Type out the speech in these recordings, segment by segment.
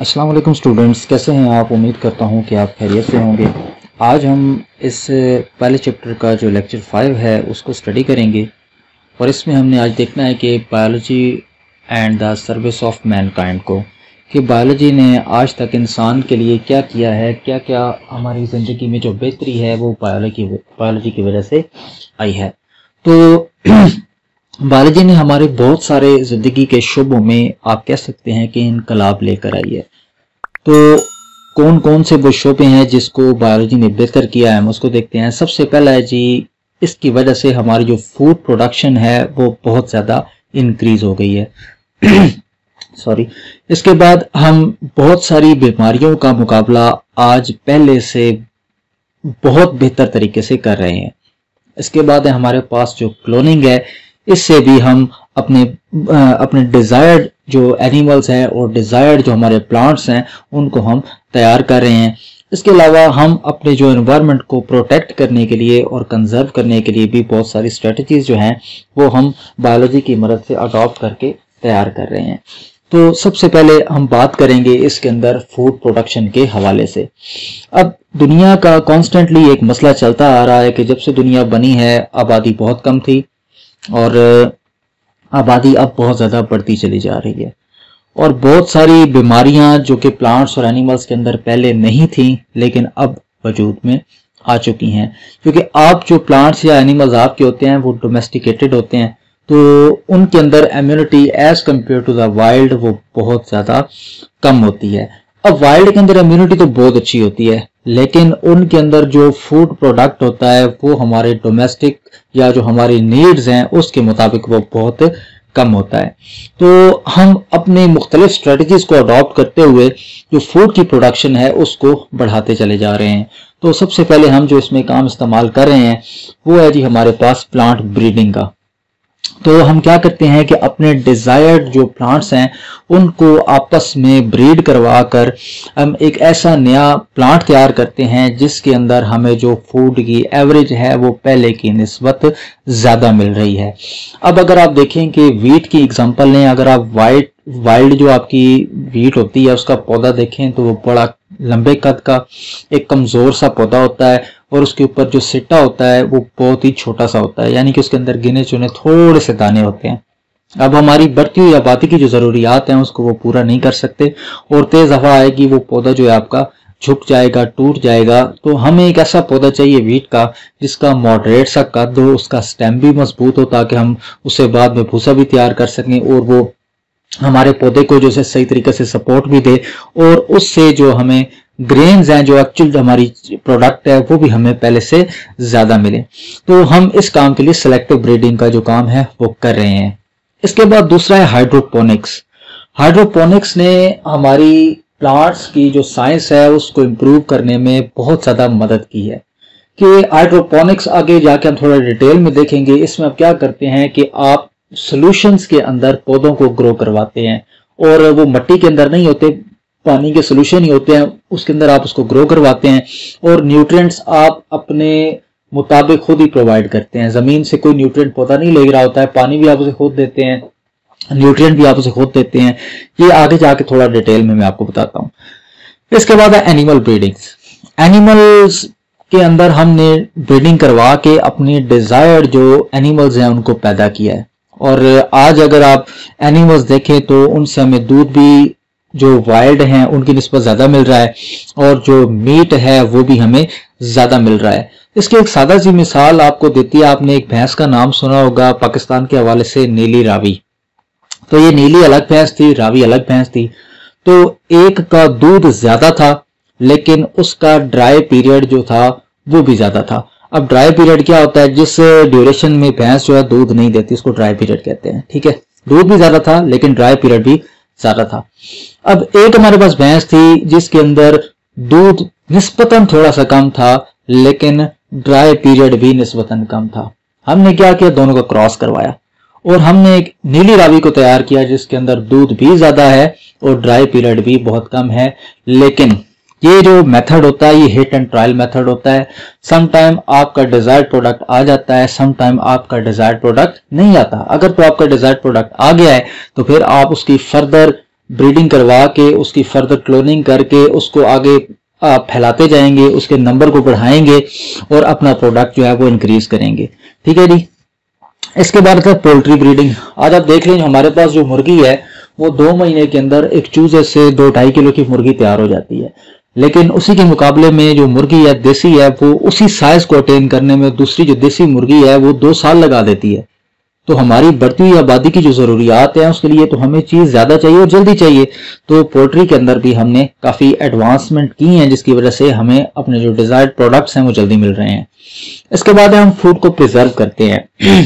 अस्सलाम वालेकुम स्टूडेंट्स, कैसे हैं आप। उम्मीद करता हूं कि आप खैरियत से होंगे। आज हम इस पहले चैप्टर का जो लेक्चर 5 है उसको स्टडी करेंगे और इसमें हमने आज देखना है कि biology and the service of mankind को, कि बायोलॉजी ने आज तक इंसान के लिए क्या किया है, क्या क्या हमारी ज़िंदगी में जो बेहतरी है वो बायोलॉजी की वजह से आई है। तो बायोलॉजी ने हमारे बहुत सारे ज़िंदगी के शुबों में आप कह सकते हैं कि इनकलाब लेकर आई है। तो कौन कौन से वो शोबे हैं जिसको बायोलॉजी ने बेहतर किया है, हम उसको देखते हैं। सबसे पहला है जी, इसकी वजह से हमारी जो फूड प्रोडक्शन है वो बहुत ज़्यादा इंक्रीज हो गई है सॉरी। इसके बाद हम बहुत सारी बीमारियों का मुकाबला आज पहले से बहुत बेहतर तरीके से कर रहे हैं। इसके बाद है हमारे पास जो क्लोनिंग है, इससे भी हम अपने डिज़ायर्ड जो एनिमल्स हैं और डिज़ायर्ड जो हमारे प्लांट्स हैं उनको हम तैयार कर रहे हैं। इसके अलावा हम अपने जो एनवायरनमेंट को प्रोटेक्ट करने के लिए और कंजर्व करने के लिए भी बहुत सारी स्ट्रेटजीज जो हैं वो हम बायोलॉजी की मदद से अडॉप्ट करके तैयार कर रहे हैं। तो सबसे पहले हम बात करेंगे इसके अंदर फूड प्रोडक्शन के हवाले से। अब दुनिया का कॉन्स्टेंटली एक मसला चलता आ रहा है कि जब से दुनिया बनी है आबादी बहुत कम थी और आबादी अब बहुत ज़्यादा बढ़ती चली जा रही है और बहुत सारी बीमारियां जो कि प्लांट्स और एनिमल्स के अंदर पहले नहीं थी लेकिन अब वजूद में आ चुकी हैं, क्योंकि आप जो प्लांट्स या एनिमल्स आपके होते हैं वो डोमेस्टिकेटेड होते हैं, तो उनके अंदर immunity as compare to the wild वो बहुत ज़्यादा कम होती है। अब वाइल्ड के अंदर इम्यूनिटी तो बहुत अच्छी होती है लेकिन उनके अंदर जो फूड प्रोडक्ट होता है वो हमारे डोमेस्टिक या जो हमारी नीड्स हैं उसके मुताबिक वो बहुत कम होता है। तो हम अपने मुख्तलिफ स्ट्रेटजीज को अडॉप्ट करते हुए जो फूड की प्रोडक्शन है उसको बढ़ाते चले जा रहे हैं। तो सबसे पहले हम जो इसमें काम इस्तेमाल कर रहे हैं वो है जी हमारे पास प्लांट ब्रीडिंग का। तो हम क्या करते हैं कि अपने डिज़ायर्ड जो प्लांट्स हैं उनको आपस में ब्रीड करवा कर हम एक ऐसा नया प्लांट तैयार करते हैं जिसके अंदर हमें जो फूड की एवरेज है वो पहले की निस्बत ज़्यादा मिल रही है। अब अगर आप देखें कि वीट की एग्जांपल लें, अगर आप वाइल्ड जो आपकी वीट होती है उसका पौधा देखें तो वो बड़ा लंबे कद का एक कमज़ोर सा पौधा होता है और उसके ऊपर जो सिट्टा होता है वो बहुत ही छोटा सा होता है, यानी कि उसके अंदर गिने चुने थोड़े से दाने होते हैं। अब हमारी बढ़ती हुई आबादी की जो ज़रूरियात हैं उसको वो पूरा नहीं कर सकते और तेज़ हवा आएगी वो पौधा जो है आपका झुक जाएगा, टूट जाएगा। तो हमें एक ऐसा पौधा चाहिए वीट का जिसका मॉडरेट सा कद हो, उसका स्टेम भी मजबूत हो ताकि हम उसे बाद में भूसा भी तैयार कर सकें और वो हमारे पौधे को जो सही तरीके से सपोर्ट भी दे और उससे जो हमें ग्रेन्स हैं जो एक्चुअल हमारी प्रोडक्ट है वो भी हमें पहले से ज्यादा मिले। तो हम इस काम के लिए सेलेक्टिव ब्रीडिंग का जो काम है वो कर रहे हैं। इसके बाद दूसरा है हाइड्रोपोनिक्स। हाइड्रोपोनिक्स ने हमारी प्लांट्स की जो साइंस है उसको इम्प्रूव करने में बहुत ज्यादा मदद की है। कि हाइड्रोपोनिक्स आगे जाके हम थोड़ा डिटेल में देखेंगे। इसमें आप क्या करते हैं कि आप सॉल्यूशंस के अंदर पौधों को ग्रो करवाते हैं और वो मिट्टी के अंदर नहीं होते, पानी के सॉल्यूशन ही होते हैं, उसके अंदर आप उसको ग्रो करवाते हैं और न्यूट्रिएंट्स आप अपने मुताबिक खुद ही प्रोवाइड करते हैं। जमीन से कोई न्यूट्रिएंट पौधा नहीं ले रहा होता है, पानी भी आप उसे खुद देते हैं, न्यूट्रिएंट भी आप उसे खुद देते हैं। ये आगे जाके थोड़ा डिटेल में मैं आपको बताता हूँ। इसके बाद है एनिमल ब्रीडिंग। एनिमल्स के अंदर हमने ब्रीडिंग करवा के अपने डिजायर्ड जो एनिमल्स हैं उनको पैदा किया है और आज अगर आप एनिमल्स देखें तो उनसे हमें दूध भी जो वाइल्ड हैं उनकी निस्बत ज़्यादा मिल रहा है और जो मीट है वो भी हमें ज़्यादा मिल रहा है। इसकी एक सादा सी मिसाल आपको देती है। आपने एक भैंस का नाम सुना होगा पाकिस्तान के हवाले से, नीली रावी। तो ये नीली अलग भैंस थी, रावी अलग भैंस थी। तो एक का दूध ज़्यादा था लेकिन उसका ड्राई पीरियड जो था वो भी ज़्यादा था। अब ड्राई पीरियड क्या होता है, जिस ड्यूरेशन में भैंस जो है दूध नहीं देती उसको ड्राई पीरियड कहते हैं। ठीक है, दूध भी ज़्यादा था लेकिन ड्राई पीरियड भी ज़्यादा था। अब एक हमारे पास भैंस थी जिसके अंदर दूध निस्बतन थोड़ा सा कम था लेकिन ड्राई पीरियड भी निस्बतन कम था। हमने क्या किया, दोनों का क्रॉस करवाया और हमने एक नीली रावी को तैयार किया जिसके अंदर दूध भी ज़्यादा है और ड्राई पीरियड भी बहुत कम है। लेकिन ये जो मेथड होता है ये हिट एंड ट्रायल मेथड होता है। सम टाइम आपका डिजायर्ड प्रोडक्ट आ जाता है, सम टाइम आपका डिजायर्ड प्रोडक्ट नहीं आता। अगर तो आपका डिजायर्ड प्रोडक्ट आ गया है तो फिर आप उसकी फर्दर ब्रीडिंग करवा के उसकी फर्दर क्लोनिंग करके उसको आगे आप फैलाते जाएंगे, उसके नंबर को बढ़ाएंगे और अपना प्रोडक्ट जो है वो इंक्रीज करेंगे। ठीक है जी। इसके बाद है पोल्ट्री ब्रीडिंग। आज आप देख लें हमारे पास जो मुर्गी है वो 2 महीने के अंदर एक चूजे से 2-2.5 किलो की मुर्गी तैयार हो जाती है, लेकिन उसी के मुकाबले में जो मुर्गी है देसी है वो उसी साइज को अटेन करने में दूसरी जो देसी मुर्गी है वो 2 साल लगा देती है। तो हमारी बढ़ती हुई आबादी की जो जरूरियात है उसके लिए तो हमें चीज ज्यादा चाहिए और जल्दी चाहिए। तो पोल्ट्री के अंदर भी हमने काफी एडवांसमेंट की है जिसकी वजह से हमें अपने जो डिजायर्ड प्रोडक्ट्स हैं वो जल्दी मिल रहे हैं। इसके बाद हम फूड को प्रिजर्व करते हैं।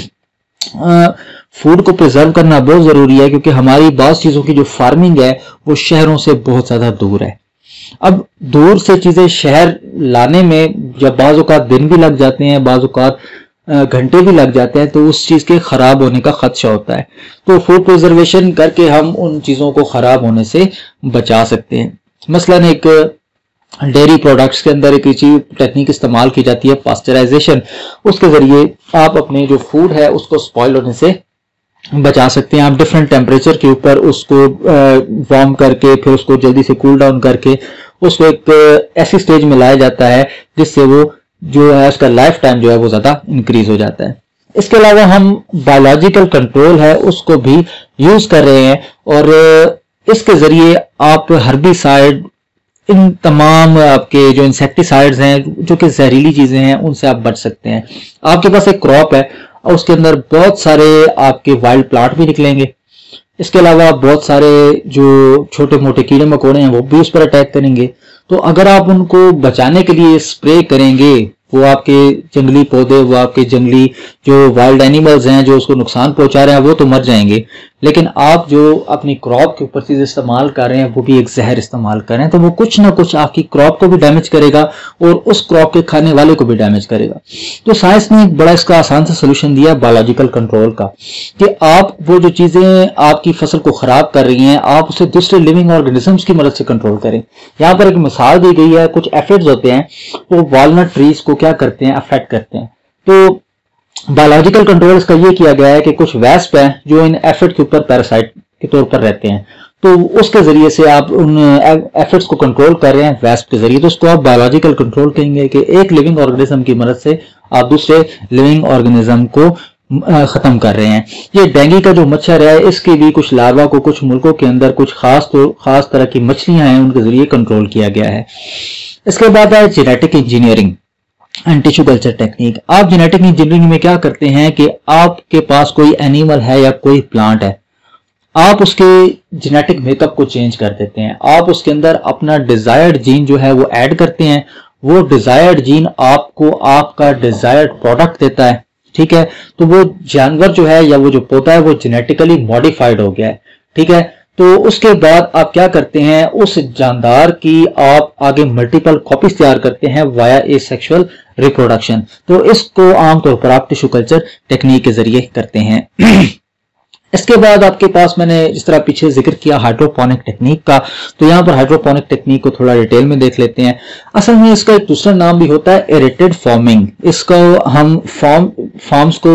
फूड को प्रिजर्व करना बहुत जरूरी है क्योंकि हमारी बाज़ चीजों की जो फार्मिंग है वो शहरों से बहुत ज्यादा दूर है। अब दूर से चीजें शहर लाने में जब बाज़ औक़ात दिन भी लग जाते हैं, बाज़ औक़ात घंटे भी लग जाते हैं, तो उस चीज के खराब होने का खदशा होता है। तो फूड प्रिजर्वेशन करके हम उन चीजों को खराब होने से बचा सकते हैं। मसलन एक डेयरी प्रोडक्ट्स के अंदर एक चीज टेक्निक इस्तेमाल की जाती है पास्चराइजेशन। उसके जरिए आप अपने जो फूड है उसको स्पॉइल होने से बचा सकते हैं। आप डिफरेंट टेम्परेचर के ऊपर उसको वार्म करके फिर उसको जल्दी से कूल डाउन करके उसको एक ऐसी स्टेज में लाया जाता है जिससे वो जो है उसका लाइफ टाइम जो है वो ज्यादा इंक्रीज हो जाता है। इसके अलावा हम बायोलॉजिकल कंट्रोल है उसको भी यूज कर रहे हैं और इसके जरिए आप हर्बिसाइड, इन तमाम आपके जो इंसेक्टिसाइड्स हैं जो कि जहरीली चीजें हैं उनसे आप बच सकते हैं। आपके पास एक क्रॉप है और उसके अंदर बहुत सारे आपके वाइल्ड प्लांट भी निकलेंगे। इसके अलावा बहुत सारे जो छोटे मोटे कीड़े मकोड़े हैं वो भी उस पर अटैक करेंगे। तो अगर आप उनको बचाने के लिए स्प्रे करेंगे, वो आपके जंगली पौधे, वो आपके जंगली जो वाइल्ड एनिमल्स हैं जो उसको नुकसान पहुंचा रहे हैं वो तो मर जाएंगे, लेकिन आप जो अपनी क्रॉप के ऊपर चीज इस्तेमाल कर रहे हैं वो भी एक जहर इस्तेमाल कर रहे हैं, तो वो कुछ ना कुछ आपकी क्रॉप को भी डैमेज करेगा और उस क्रॉप के खाने वाले को भी डैमेज करेगा। तो साइंस ने एक बड़ा इसका आसान सा सोल्यूशन दिया बायोलॉजिकल कंट्रोल का, कि आप वो जो चीजें आपकी फसल को खराब कर रही हैं आप उसे दूसरे लिविंग ऑर्गेनिजम्स की मदद से कंट्रोल करें। यहाँ पर एक मिसाल दी गई है, कुछ एफिड्स होते हैं वो वॉलनट ट्रीज को क्या करते हैं, अफेक्ट करते हैं। तो बायोलॉजिकल कंट्रोल इसका ये किया गया है कि कुछ वेस्प हैं जो इन एफिड के ऊपर पैरासाइट के तौर पर रहते हैं, तो उसके जरिए से आप उन एफिड्स को कंट्रोल कर रहे हैं वेस्प के जरिए, तो उसको आप बायोलॉजिकल कंट्रोल कहेंगे कि एक लिविंग ऑर्गेनिज्म की मदद से आप दूसरे लिविंग ऑर्गेनिज्म को खत्म कर रहे हैं। ये डेंगू का जो मच्छर है इसकी भी कुछ लार्वा को कुछ मुल्कों के अंदर कुछ खास तरह की मछलियां हैं उनके जरिए कंट्रोल किया गया है। इसके बाद है genetic engineering and tissue culture technique. आप जेनेटिक इंजीनियरिंग में क्या करते हैं कि आपके पास कोई एनिमल है या कोई प्लांट है, आप उसके जेनेटिक मेकअप को चेंज कर देते हैं, आप उसके अंदर अपना डिजायर्ड जीन जो है वो ऐड करते हैं, वो डिजायर्ड जीन आपको आपका डिजायर्ड प्रोडक्ट देता है। ठीक है, तो वो जानवर जो है या वो जो पौधा है वो जेनेटिकली मॉडिफाइड हो गया है। ठीक है, तो उसके बाद आप क्या करते हैं, उस जानदार की आप आगे मल्टीपल कॉपीज तैयार करते हैं वाया एसेक्सुअल रिप्रोडक्शन। तो इसको आमतौर पर आप टिश्यू कल्चर टेक्निक के जरिए करते हैं। इसके बाद आपके पास मैंने जिस तरह पीछे जिक्र किया हाइड्रोपोनिक टेक्निक का, तो यहाँ पर हाइड्रोपोनिक टेक्निक को थोड़ा डिटेल में देख लेते हैं। असल में इसका एक दूसरा नाम भी होता है एरेटेड फार्मिंग। इसको हम फार्म्स को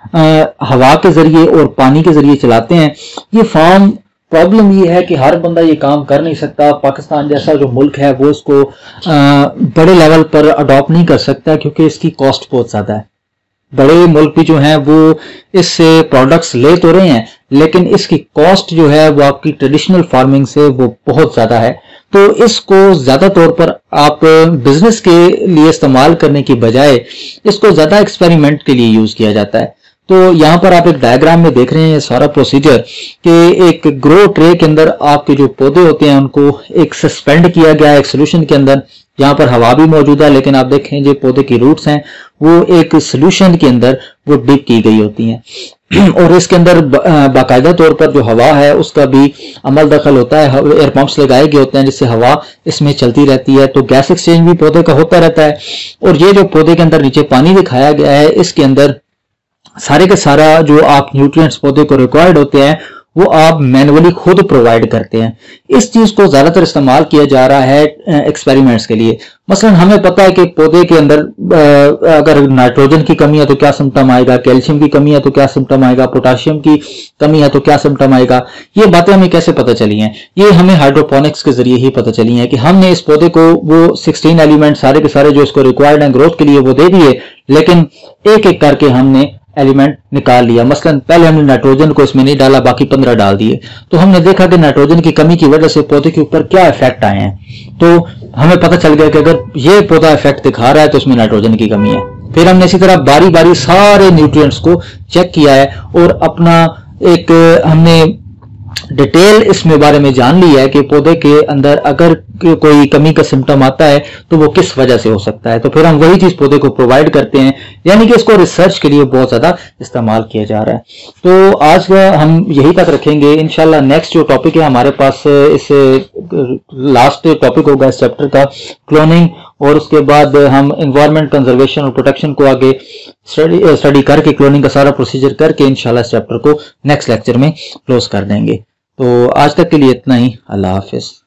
हवा के जरिए और पानी के जरिए चलाते हैं। ये फार्म प्रॉब्लम ये है कि हर बंदा ये काम कर नहीं सकता। पाकिस्तान जैसा जो मुल्क है वो इसको बड़े लेवल पर अडॉप्ट नहीं कर सकता क्योंकि इसकी कॉस्ट बहुत ज्यादा है। बड़े मुल्क भी जो हैं वो इससे प्रोडक्ट्स ले तो रहे हैं लेकिन इसकी कॉस्ट जो है वो आपकी ट्रेडिशनल फार्मिंग से वो बहुत ज्यादा है। तो इसको ज्यादा तौर पर आप बिजनेस के लिए इस्तेमाल करने की बजाय इसको ज्यादा एक्सपेरिमेंट के लिए यूज किया जाता है। तो यहाँ पर आप एक डायग्राम में देख रहे हैं सारा प्रोसीजर कि एक ग्रो ट्रे के अंदर आपके जो पौधे होते हैं उनको एक सस्पेंड किया गया है एक सोल्यूशन के अंदर। यहाँ पर हवा भी मौजूद है लेकिन आप देखें जो पौधे की रूट्स हैं वो एक सोल्यूशन के अंदर वो डिप की गई होती हैं और इसके अंदर बाकायदा तौर पर जो हवा है उसका भी अमल दखल होता है। एयर पंप्स लगाए गए होते हैं जिससे हवा इसमें चलती रहती है। तो गैस एक्सचेंज भी पौधे का होता रहता है। और ये जो पौधे के अंदर नीचे पानी दिखाया गया है इसके अंदर सारे के सारा जो आप न्यूट्रिएंट्स पौधे को रिक्वायर्ड होते हैं वो आप मैनुअली खुद प्रोवाइड करते हैं। इस चीज को ज्यादातर इस्तेमाल किया जा रहा है एक्सपेरिमेंट्स के लिए। मसलन हमें पता है कि पौधे के अंदर अगर नाइट्रोजन की कमी है तो क्या सिम्टम आएगा, कैल्शियम की कमी है तो क्या सिम्टम आएगा, पोटाशियम की कमी है तो क्या सिम्टम आएगा। ये बातें हमें कैसे पता चली हैं? ये हमें हाइड्रोपोनिक्स के जरिए ही पता चली हैं कि हमने इस पौधे को वो 16 एलिमेंट सारे के सारे जो इसको रिक्वायर्ड हैं ग्रोथ के लिए वो दे दिए, लेकिन एक एक करके हमने एलिमेंट निकाल लिया। मसलन पहले हमने नाइट्रोजन को इसमें नहीं डाला, बाकी 15 डाल दिए, तो हमने देखा कि नाइट्रोजन की कमी की वजह से पौधे के ऊपर क्या इफेक्ट आए हैं। तो हमें पता चल गया कि अगर ये पौधा इफेक्ट दिखा रहा है तो उसमें नाइट्रोजन की कमी है। फिर हमने इसी तरह बारी बारी सारे न्यूट्रिएंट्स को चेक किया है और अपना एक हमने डिटेल इसमें बारे में जान लिया है कि पौधे के अंदर अगर कोई कमी का सिम्टम आता है तो वो किस वजह से हो सकता है। तो फिर हम वही चीज पौधे को प्रोवाइड करते हैं, यानी कि इसको रिसर्च के लिए बहुत ज्यादा इस्तेमाल किया जा रहा है। तो आज का हम यही तक रखेंगे। इंशाल्लाह नेक्स्ट जो टॉपिक है हमारे पास, इस लास्ट टॉपिक होगा इस चैप्टर का, क्लोनिंग, और उसके बाद हम एनवायरनमेंट कंजर्वेशन और प्रोटेक्शन को आगे स्टडी करके क्लोनिंग का सारा प्रोसीजर करके इंशाल्लाह इस चैप्टर को नेक्स्ट लेक्चर में क्लोज कर देंगे। तो आज तक के लिए इतना ही। अल्लाह हाफिज।